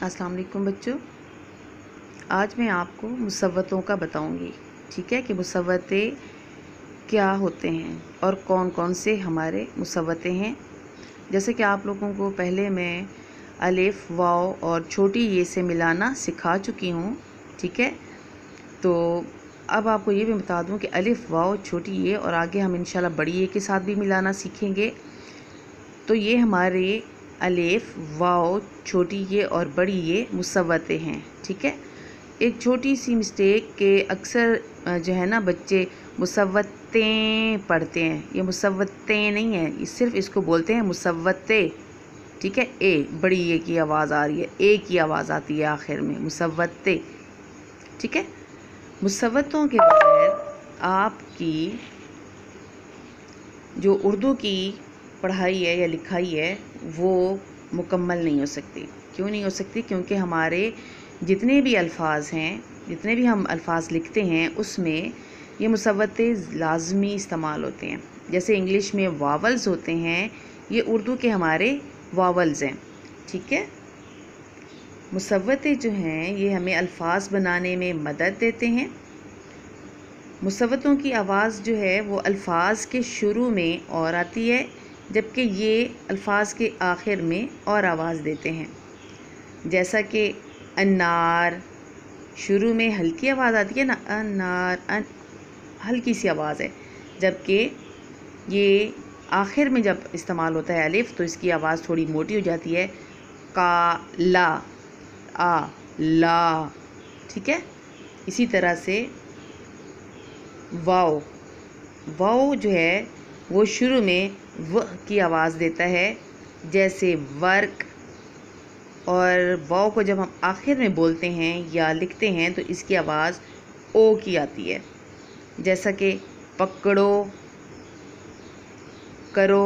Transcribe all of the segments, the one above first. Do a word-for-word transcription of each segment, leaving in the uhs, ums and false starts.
अस्सलाम वालेकुम बच्चों, आज मैं आपको मुसव्वतों का बताऊंगी। ठीक है कि मुसव्वते क्या होते हैं और कौन कौन से हमारे मुसव्वते हैं। जैसे कि आप लोगों को पहले मैं अलिफ वाव और छोटी ये से मिलाना सिखा चुकी हूँ। ठीक है, तो अब आपको ये भी बता दूँ कि अलिफ वाव छोटी ये और आगे हम इंशाल्लाह बड़ी ये के साथ भी मिलाना सीखेंगे। तो ये हमारे अलिफ वाव छोटी ये और बड़ी ये मुसव्वते हैं। ठीक है, एक छोटी सी मिस्टेक के अक्सर जो है ना बच्चे मुसव्वतें पढ़ते हैं। ये मुसव्वतें नहीं है, ये सिर्फ इसको बोलते हैं मुसव्वते। ठीक है, ए बड़ी ये की आवाज़ आ रही है, ए की आवाज़ आती है आखिर में, मुसव्वते। ठीक है, मुसव्वतों के बगैर आपकी जो उर्दू की पढ़ाई है या लिखाई है वो मुकम्मल नहीं हो सकती। क्यों नहीं हो सकती? क्योंकि हमारे जितने भी अल्फाज हैं, जितने भी हम अल्फाज लिखते हैं, उसमें ये मुसव्वते लाजमी इस्तेमाल होते हैं। जैसे इंग्लिश में वावल्स होते हैं, ये उर्दू के हमारे वावल्स हैं। ठीक है, मुसव्वते जो हैं ये हमें अल्फाज बनाने में मदद देते हैं। मुसव्वतों की आवाज़ जो है वो अल्फाज के शुरू में और आती है, जबकि ये अल्फाज के आखिर में और आवाज़ देते हैं। जैसा कि अनार शुरू में हल्की आवाज़ आती है ना, अनार अन हल्की सी आवाज़ है, जबकि ये आखिर में जब इस्तेमाल होता है अलिफ तो इसकी आवाज़ थोड़ी मोटी हो जाती है, का ला आ ला। ठीक है, इसी तरह से वाव वाव जो है वो शुरू में व की आवाज़ देता है, जैसे वर्क। और वाव को जब हम आखिर में बोलते हैं या लिखते हैं तो इसकी आवाज़ ओ की आती है, जैसा कि पकड़ो, करो,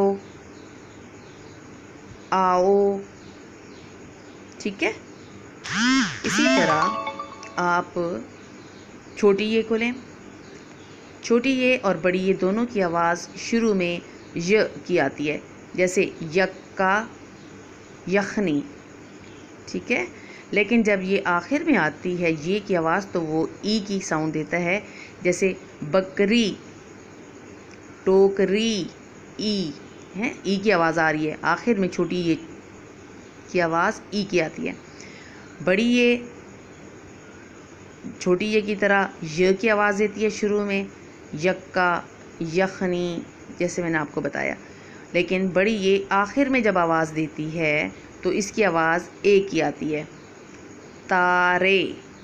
आओ। ठीक है, इसी तरह आप छोटी ये को लें, छोटी ये और बड़ी ये दोनों की आवाज़ शुरू में य की आती है, जैसे यक्का, यखनी। ठीक है, लेकिन जब ये आखिर में आती है ये की आवाज़ तो वो ई की साउंड देता है, जैसे बकरी, टोकरी, ई है, ई की आवाज़ आ रही है, आखिर में छोटी ये की आवाज़ ई की आती है। बड़ी ये छोटी ये की तरह य की आवाज़ देती है शुरू में, यक्का, यखनी, जैसे मैंने आपको बताया। लेकिन बड़ी ये आखिर में जब आवाज़ देती है तो इसकी आवाज़ ए की आती है, तारे,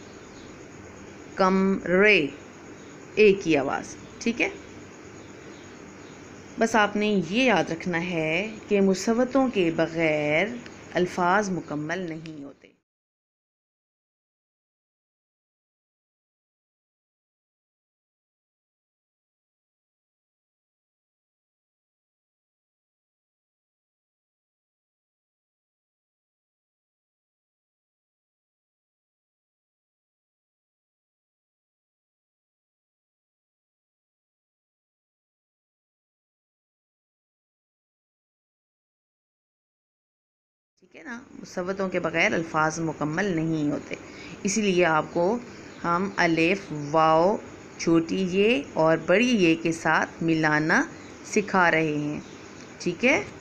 कमरे, ए की आवाज़। ठीक है, बस आपने ये याद रखना है कि मुसव्वतों के बग़ैर अल्फाज मुकम्मल नहीं होते। ठीक है ना, मुसव्वतों के बग़ैर अल्फाज मुकम्मल नहीं होते। इसीलिए आपको हम अलिफ वाव छोटी ये और बड़ी ये के साथ मिलाना सिखा रहे हैं। ठीक है।